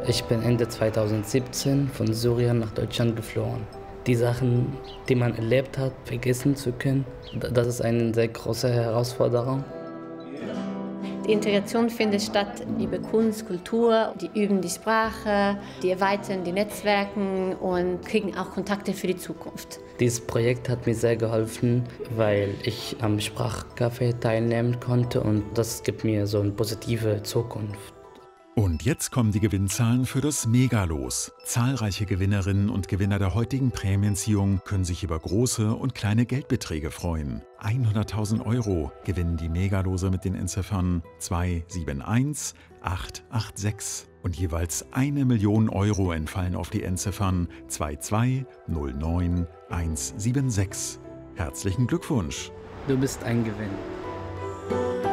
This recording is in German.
Ich bin Ende 2017 von Syrien nach Deutschland geflohen. Die Sachen, die man erlebt hat, vergessen zu können, das ist eine sehr große Herausforderung. Die Integration findet statt über Kunst, Kultur, die üben die Sprache, die erweitern die Netzwerke und kriegen auch Kontakte für die Zukunft. Dieses Projekt hat mir sehr geholfen, weil ich am Sprachcafé teilnehmen konnte und das gibt mir so eine positive Zukunft. Und jetzt kommen die Gewinnzahlen für das Megalos. Zahlreiche Gewinnerinnen und Gewinner der heutigen Prämienziehung können sich über große und kleine Geldbeträge freuen. 100.000 Euro gewinnen die Megalose mit den Endziffern 271, 886. Und jeweils 1 Million Euro entfallen auf die Endziffern 2209176. Herzlichen Glückwunsch! Du bist ein Gewinn.